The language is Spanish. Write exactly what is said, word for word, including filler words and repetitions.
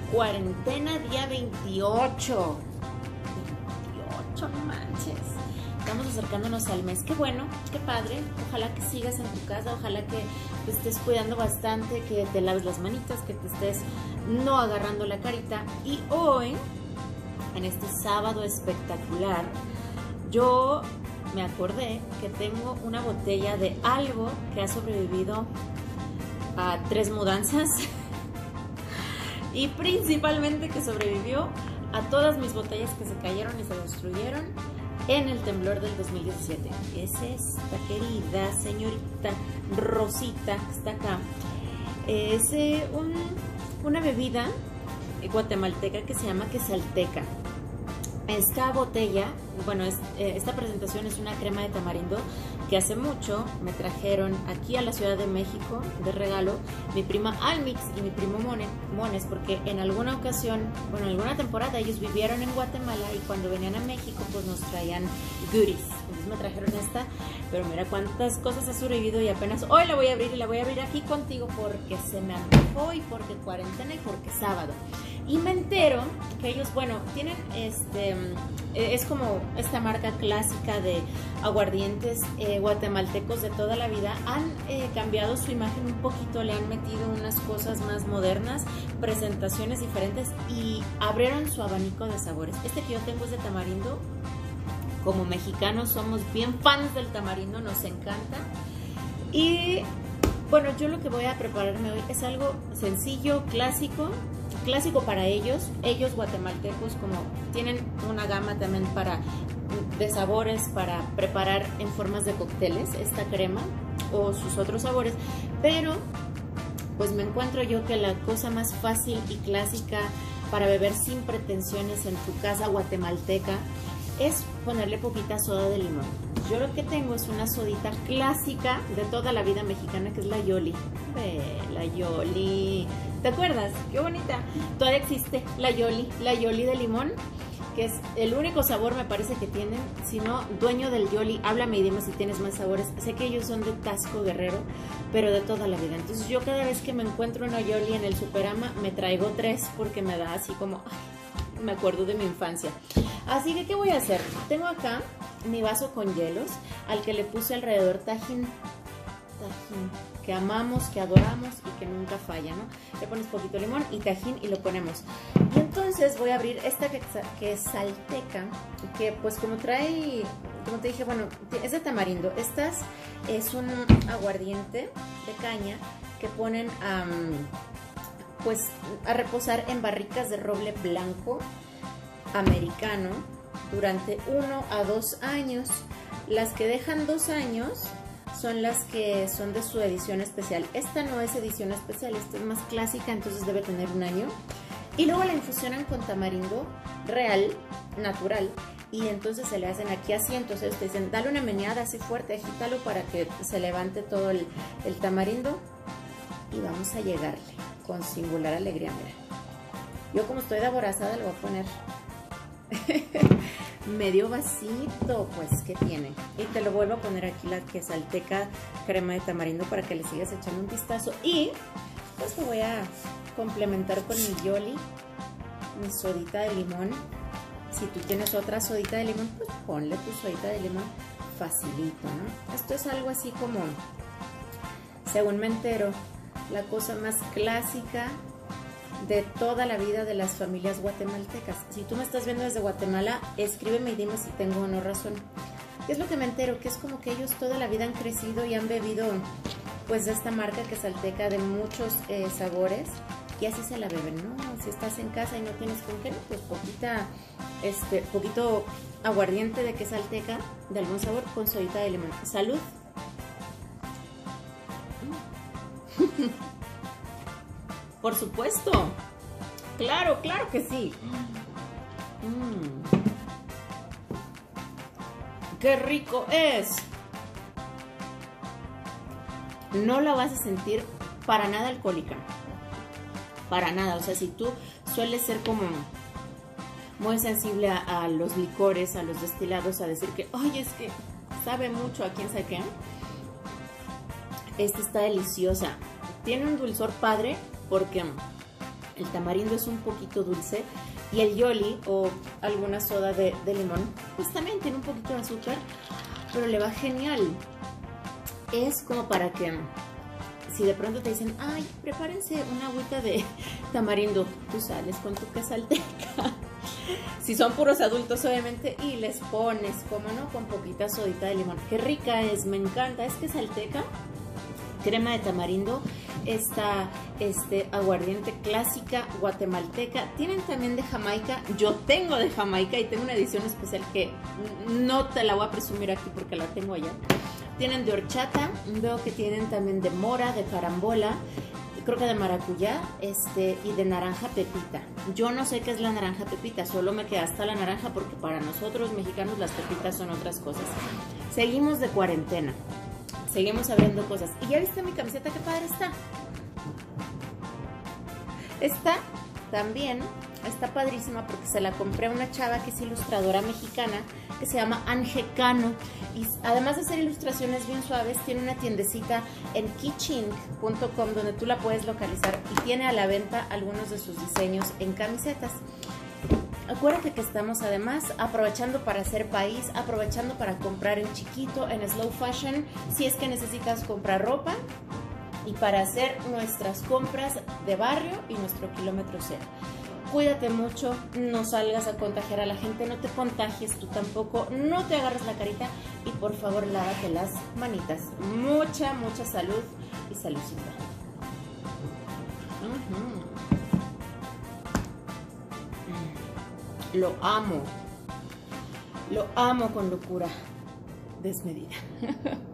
Cuarentena día veintiocho. veintiocho, no manches. Estamos acercándonos al mes. Qué bueno, qué padre. Ojalá que sigas en tu casa, ojalá que te estés cuidando bastante, que te laves las manitas, que te estés no agarrando la carita. Y hoy, en este sábado espectacular, yo me acordé que tengo una botella de algo que ha sobrevivido a tres mudanzas y principalmente que sobrevivió a todas mis botellas que se cayeron y se destruyeron en el temblor del dos mil diecisiete. Es esta querida señorita Rosita que está acá. Es eh, un, una bebida guatemalteca que se llama quesalteca. Esta botella, bueno, es, eh, esta presentación es una crema de tamarindo que hace mucho me trajeron aquí a la Ciudad de México de regalo mi prima Almix y mi primo Mone, Mones, porque en alguna ocasión, bueno, en alguna temporada ellos vivieron en Guatemala y cuando venían a México pues nos traían goodies. Entonces me trajeron esta, pero mira cuántas cosas ha sobrevivido y apenas hoy la voy a abrir y la voy a abrir aquí contigo porque se me antojó y porque cuarentena y porque sábado. Y me entero que ellos, bueno, tienen este, es como esta marca clásica de aguardientes eh, guatemaltecos de toda la vida. Han eh, cambiado su imagen un poquito, le han metido unas cosas más modernas, presentaciones diferentes y abrieron su abanico de sabores. Este que yo tengo es de tamarindo. Como mexicanos somos bien fans del tamarindo, nos encanta. Y bueno, yo lo que voy a prepararme hoy es algo sencillo, clásico. Clásico para ellos, ellos guatemaltecos como tienen una gama también para de sabores para preparar en formas de cócteles esta crema o sus otros sabores, pero pues me encuentro yo que la cosa más fácil y clásica para beber sin pretensiones en tu casa guatemalteca es ponerle poquita soda de limón. Yo lo que tengo es una sodita clásica de toda la vida mexicana que es la Yoli. Ve, la Yoli. ¿Te acuerdas? Qué bonita. Todavía existe la Yoli, la Yoli de limón, que es el único sabor me parece que tienen. Si no, dueño del Yoli, háblame y dime si tienes más sabores. Sé que ellos son de Tasco Guerrero, pero de toda la vida. Entonces yo cada vez que me encuentro una Yoli en el Superama, me traigo tres porque me da así como... Ay, me acuerdo de mi infancia. Así que, ¿qué voy a hacer? Tengo acá mi vaso con hielos, al que le puse alrededor tajín, tajín, que amamos, que adoramos y que nunca falla, ¿no? Le pones poquito limón y tajín y lo ponemos. Y entonces voy a abrir esta quesalteca, que pues como trae, como te dije, bueno, es de tamarindo. Estas es un aguardiente de caña que ponen um, pues a reposar en barricas de roble blanco americano durante uno a dos años. Las que dejan dos años son las que son de su edición especial. Esta no es edición especial, esta es más clásica, entonces debe tener un año. Y luego la infusionan con tamarindo real, natural, y entonces se le hacen aquí así. Entonces te dicen, dale una meneada así fuerte, agítalo para que se levante todo el, el tamarindo. Y vamos a llegarle con singular alegría, mira. Yo como estoy de aborazada le voy a poner medio vasito, pues, que tiene. Y te lo vuelvo a poner aquí la quesalteca crema de tamarindo para que le sigas echando un vistazo. Y pues te voy a complementar con mi Yoli, mi sodita de limón. Si tú tienes otra sodita de limón, pues ponle tu sodita de limón facilito, ¿no? Esto es algo así como, según me entero, la cosa más clásica de toda la vida de las familias guatemaltecas. Si tú me estás viendo desde Guatemala, escríbeme y dime si tengo o no razón. ¿Qué es lo que me entero? Que es como que ellos toda la vida han crecido y han bebido pues de esta marca quesalteca de muchos eh, sabores y así se la beben, ¿no? Si estás en casa y no tienes con qué, pues poquita, este, poquito aguardiente de quesalteca de algún sabor con sodita de limón. ¡Salud! Por supuesto. Claro, claro que sí. Mm. ¡Qué rico es! No la vas a sentir para nada alcohólica. Para nada. O sea, si tú sueles ser como muy sensible a, a los licores, a los destilados, a decir que, oye, es que sabe mucho a quién sabe qué. Esta está deliciosa. Tiene un dulzor padre porque El tamarindo es un poquito dulce y el Yoli o alguna soda de, de limón pues también tiene un poquito de azúcar, pero le va genial. Es como para que si de pronto te dicen, ay, prepárense una agüita de tamarindo, tú sales con tu quesalteca. Si son puros adultos, obviamente, y les pones, como no, con poquita sodita de limón. Qué rica es, me encanta. Es quesalteca, crema de tamarindo, esta este, aguardiente clásica guatemalteca. Tienen también de Jamaica. Yo tengo de Jamaica y tengo una edición especial que no te la voy a presumir aquí porque la tengo allá. Tienen de horchata, veo que tienen también de mora, de carambola, creo que de maracuyá este, y de naranja pepita. Yo no sé qué es la naranja pepita, solo me queda hasta la naranja porque para nosotros mexicanos las pepitas son otras cosas. Seguimos de cuarentena, seguimos abriendo cosas. ¿Y ya viste mi camiseta? ¡Qué padre está! Esta también está padrísima porque se la compré a una chava que es ilustradora mexicana que se llama Ange Cano, y además de hacer ilustraciones bien suaves tiene una tiendecita en kitching punto com donde tú la puedes localizar y tiene a la venta algunos de sus diseños en camisetas. Acuérdate que estamos además aprovechando para hacer país, aprovechando para comprar en chiquito, en slow fashion, si es que necesitas comprar ropa, y para hacer nuestras compras de barrio y nuestro kilómetro cero. Cuídate mucho, no salgas a contagiar a la gente, no te contagies tú tampoco, no te agarres la carita y por favor lávate las manitas. Mucha, mucha salud y saludcita. Uh-huh. Lo amo, lo amo con locura desmedida.